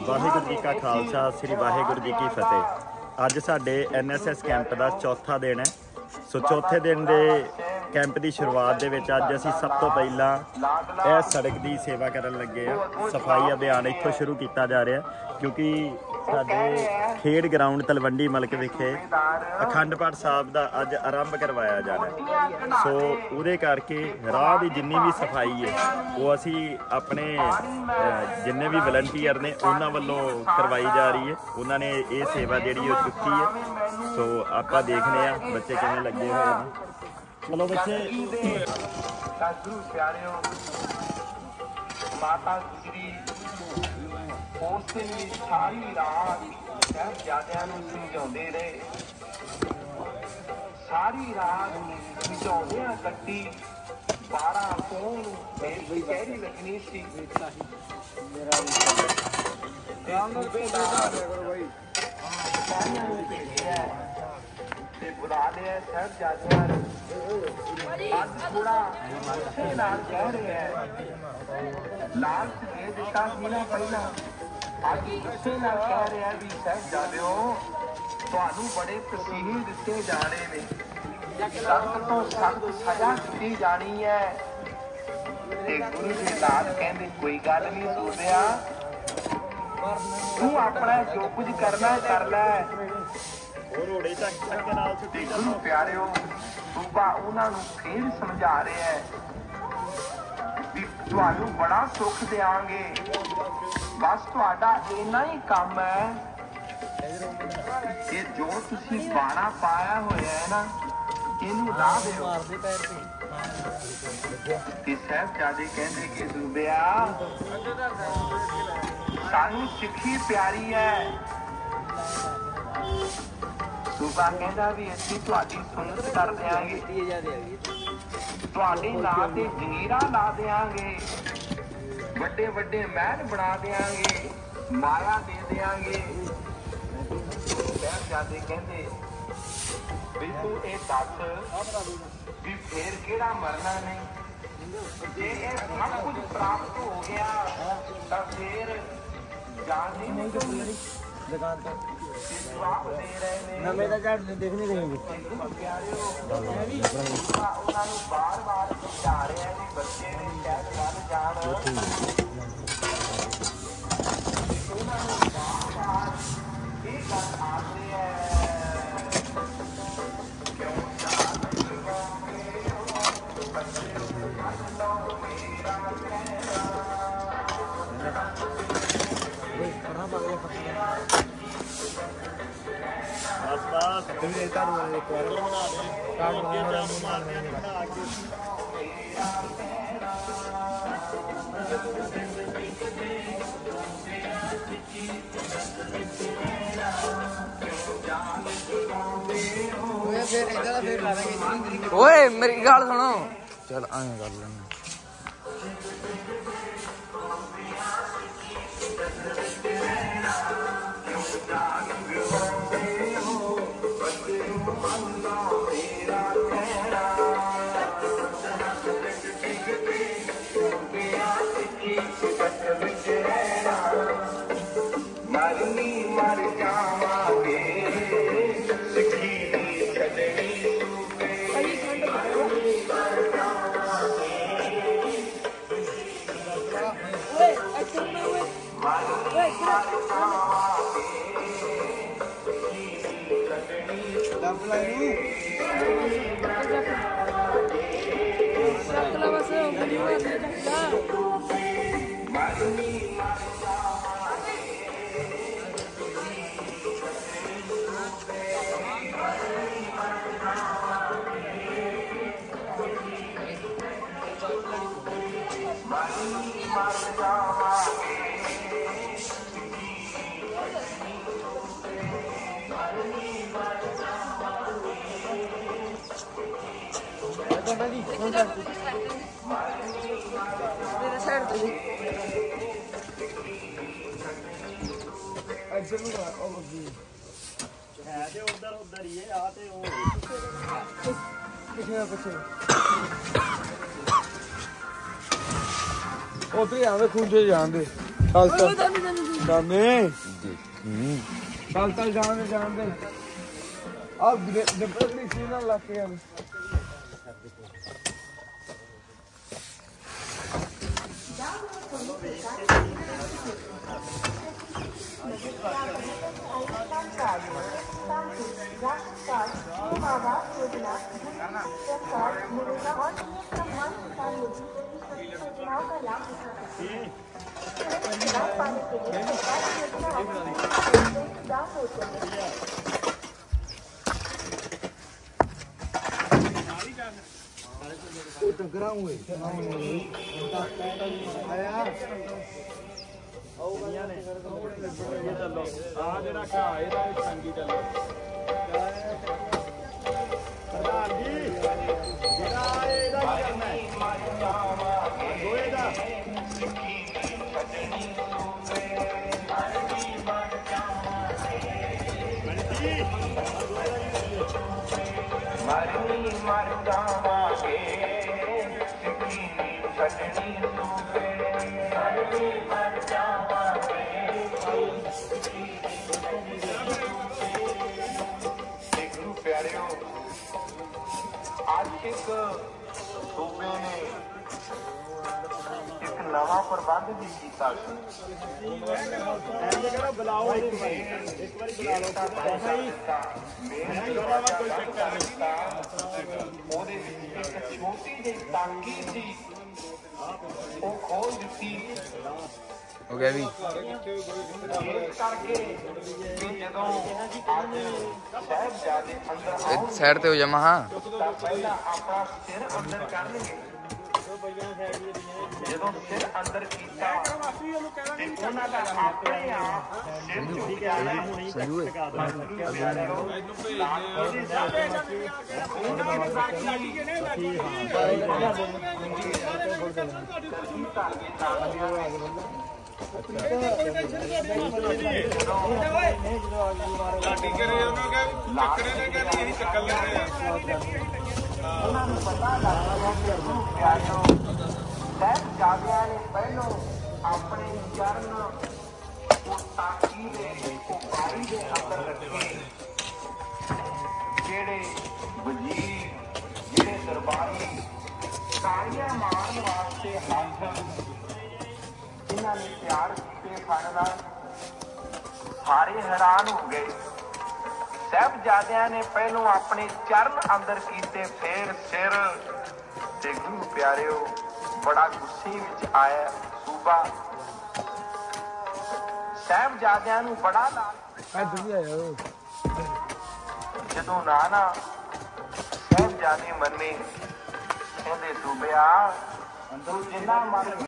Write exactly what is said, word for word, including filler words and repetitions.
वाहिगुरू जी का खालसा श्री वाहिगुरू जी की फतेह। अज साडे एन एस एस कैंप का चौथा दिन है। सो चौथे दिन के कैंप की शुरुआत के अज असी सब तो पहला यह सड़क की सेवा करन लगे हैं। सफाई अभियान इत्थों शुरू किया जा रहा है क्योंकि साडे खेड ग्राउंड तलवंडी मलक विखे अखंड पाठ साहब का अज आरंभ करवाया जाना है। सो उहदे करके राह की जिन्नी भी सफाई है वो असी अपने जिन्ने भी वलंटीयर ने उन्होंने वालों करवाई जा रही है। उन्होंने ये सेवा जिहड़ी वो चुकी है। सो आपां देखने आ बच्चे किवें लगे हुए हैं। चलो बच्चे। माता गुजरी उस दिन भी सारी रात साहिबजादियां नूं समझाउंदे रहे। सारी रात समझाउंदियां कट्टी बारह कोण मेरी कहरी लगनी सी। बुला लिया साहिबजादियां अज थोड़ा गुस्से नाल कह रहे हैं। लालच दे दिता ही ना पहला अज गुस्से नाल कह रहे हैं भी साहिबजादिओ तुहानूं बड़े तसीहे दिते जाने ने, सख्त तो सख्त सजा दी जानी है। ते गुरु जी नाल कहंदे कोई गल नहीं सोधिया, तू अपना जो कुछ करना कर लै। गुरु प्यारिओ सूबा उन्होंने फिर समझा रहे हैं कि तुहानूं बड़ा सुख देंगे, बस तुहाडा इन्ना ही काम है कि जो तुसीं बाणा पाया होया है ना इनू ला दिओ। ते साहिबजादे कहंदे कि सूबिया सानू सिक्खी प्यारी है। सूबा कहता भी असीं तुहाडी सुनत कर देंगे, तुहाडे नां ते जगीरा ला देंगे, वड्डे वड्डे महल बना देंगे, माया दे देंगे। साहिबजादे कहंदे भी तू ये दस भी फिर किहड़ा मरना नहीं, जे ये सब कुछ प्राप्त हो गया तो फिर जान ही नहीं करनी। दुकान पर नवे का चार्ट देखने गए बार बार समझा रहे हैं कि बच्चे ने शायद गल जान ओए मेरी गल सुनो। चल आए कर लेना। मरनी मर जावांगे सिक्खी दी छड़नी उधर उधर ही है आते हो उधर ही आवे खून से जान दे खालसा ਨਾਨੇ ਦੇਖੀ ਚੱਲ ਚੱਲ ਜਾਣਦੇ ਜਾਣਦੇ ਆ ਡੱਬੜੀ ਸੀ ਨਾਲ ਲੱਗ ਕੇ ਆ ਉਹ ਟੰਗਰਾ ਹੋਏ ਆਇਆ ਆਉਗੀਆਂ ਨੇ ਚੱਲੋ ਆ ਜਿਹੜਾ ਘਾਹ ਇਹਦਾ ਵੀ ਚੰਗੀ ਚੱਲੋ ਪ੍ਰਧਾਨ ਜੀ ਜਿਹੜਾ ਇਹਦਾ ਕੀ ਕਰਨਾ ਹੈ ਦੋਏ ਦਾ ਮਰਨੀ ਮਰ ਜਾਵਾਂਗੇ ਸਿੱਖੀ ਛੱਡਣੀ ਸੂਬੇ ਮਰਨੀ ਮਰ ਜਾਵਾਂਗੇ ਸਿੱਖੂ ਪਿਆਰਿਓ ਅੱਜ ਇੱਕ ਸੂਬੇ ਨੇ ਇੱਕ ਨਵਾਂ ਪ੍ਰਬੰਧ ਵੀ ਕੀਤਾ ਸੀ ਐਂਦੇ ਕਰੋ ਬੁਲਾਓ ਇੱਕ ਵਾਰੀ ਇੱਕ ਵਾਰੀ ਬੁਲਾ ਲਓ ਭਾਈ ਕੋਈ ਚੱਕਰ ਨਹੀਂ ਉਹਦੇ ਵਿੱਚ ਇੱਕ ਛੋਟੀ ਜਿਹੀ ਟਾਂਕੀ ਸੀ ਉਹ ਖੋਲ ਦਿੱਤੀ ਹੋ ਗਿਆ ਵੀ ਇਸ ਕਰਕੇ ਕਿ ਜਦੋਂ ਅੱਜ ਸਾਹਿਬਜ਼ਾਦੇ ਅੰਦਰ ਆਉਣ ਸਾਈਡ ਤੇ ਹੋ ਜਾ ਮਹਾ ਤਾਂ ਪਹਿਲਾਂ ਆਪਣਾ ਸਿਰ ਅੰਦਰ ਕਰਨਗੇ ਜਦੋਂ ਸਿਰ ਅੰਦਰ ਕੀਤਾ ਤੇ ਉਹਨਾਂ ਦਾ ਆਪਣੇ ਆਪ ਸਿਰ ਝੁਕ ਜਾਣਾ ਸੰਜੂ ਏ ਲਾਡੀ ਕਰੇ ਉਹਨਾਂ ਕਹੇ ਚੱਕਰੇ ਨੇ ਕਹਿੰਦੇ ਇਹੀ ਚੱਕਰ ਲੈਂਦੇ ਆ ਉਹਨਾਂ ਨੂੰ ਪਤਾ ਲੱਗਾ ਕਿ ਪਿਆਰਿਓ ਸਾਹਿਬਜ਼ਾਦਿਆਂ ਨੇ ਪਹਿਲੋਂ ਆਪਣੇ ਚਰਨ ਉਹ ਤਾਕੀ ਦੇ ਉਹ ਬਾਰੀ ਦੇ ਅੰਦਰ ਰੱਖੇ ਜਿਹੜੇ ਵਜ਼ੀਰ ਜਿਹੜੇ ਦਰਬਾਰੀ ਤਾੜੀਆਂ ਮਾਰਨ ਵਾਸਤੇ ਹੱਥ ਇਹਨਾਂ ਨੇ ਤਿਆਰ ਕੀਤੇ ਫੜ ਨਾਲ ਸਾਰੇ ਹੈਰਾਨ ਹੋ ਗਏ ਸਾਹਿਬਜ਼ਾਦਿਆਂ ਨੇ ਪਹਿਲੋਂ ਆਪਣੇ ਚਰਨ ਅੰਦਰ ਕੀਤੇ ਫੇਰ ਸਿਰ ਤੇ ਗੁਰੂ ਪਿਆਰਿਓ ਬੜਾ ਗੁੱਸੇ ਵਿੱਚ ਆਇਆ ਸੂਬਾ ਸਾਹਿਬਜ਼ਾਦਿਆਂ ਨੂੰ ਬੜਾ ਲਾਲ ਇੱਧਰ ਵੀ ਆਇਆ ਜਦੋਂ ਨਾਨਾ ਸਾਹਿਬਜ਼ਾਦੇ ਮੰਨੇ ਕਹਿੰਦੇ ਸੂਬਿਆ ਤੂੰ ਜਿੰਨਾ ਮਨ